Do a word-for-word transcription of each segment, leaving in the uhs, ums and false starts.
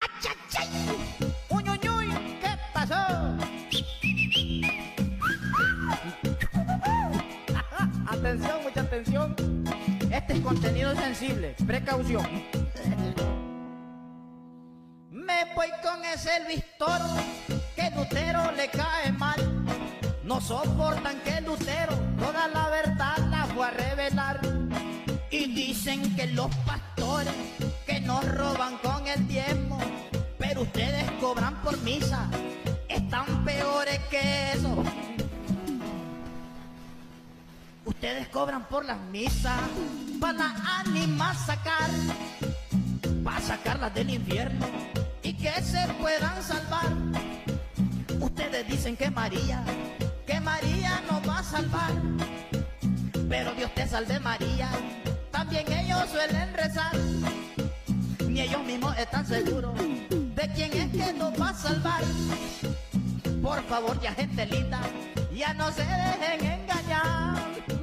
¡Achachay! ¡Uy, uy, uy! ¿Qué pasó? Atención, mucha atención. Este es contenido sensible. Precaución. Me voy con ese Luis Toro, que Lutero le cae mal. No soportan que Lutero toda la verdad la fue a revelar. Y dicen que los pastores que nos roban con el diezmo, pero ustedes cobran por misa, están peores que eso. Ustedes cobran por las misas para las ánimas sacar, para sacarlas del infierno y que se puedan salvar. Ustedes dicen que María, que María nos va a salvar, pero Dios te salve María, también ellos suelen rezar. Ni ellos mismos están seguros de quién es que nos va a salvar. Por favor, ya gente linda, ya no se dejen engañar.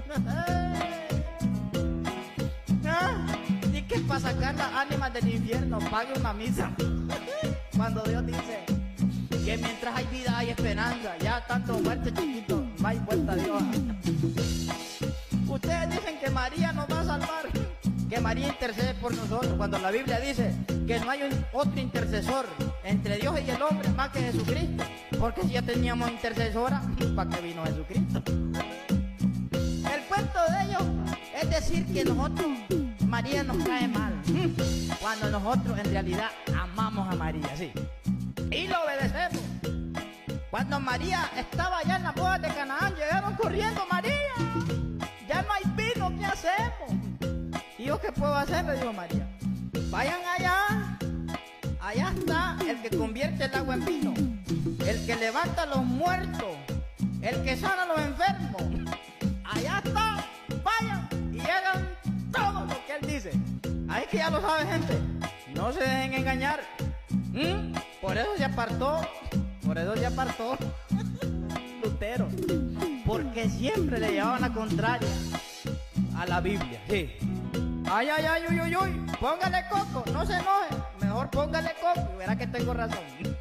Ni que para sacar las ánimas del infierno pague una misa. Cuando Dios dice que mientras hay vida hay esperanza, ya tanto muerte chiquito, no hay vuelta a Dios. Ustedes dicen que María nos va a salvar, que María intercede por nosotros, cuando la Biblia dice que no hay un otro intercesor entre Dios y el hombre más que Jesucristo, porque si ya teníamos intercesora, ¿para qué vino Jesucristo? El cuento de ellos es decir que nosotros, María nos cae mal, cuando nosotros en realidad amamos a María, sí, y lo obedecemos. Cuando María estaba allá en las bodas de Canaán, llegaron corriendo: María, ya no hay vino, ¿qué hacemos? ¿Y yo qué puedo hacer?, le dijo María. Vayan allá, allá está el que convierte el agua en vino, el que levanta a los muertos, el que sana a los enfermos. Allá está, vayan y hagan todo lo que él dice. Ahí que ya lo sabe, gente, no se dejen engañar. ¿Mm? Por eso se apartó, por eso se apartó Lutero, porque siempre le llevaban la contraria a la Biblia. Sí. Ay, ay, ay, uy, uy, uy, póngale coco, no se enoje, mejor póngale coco y verá que tengo razón.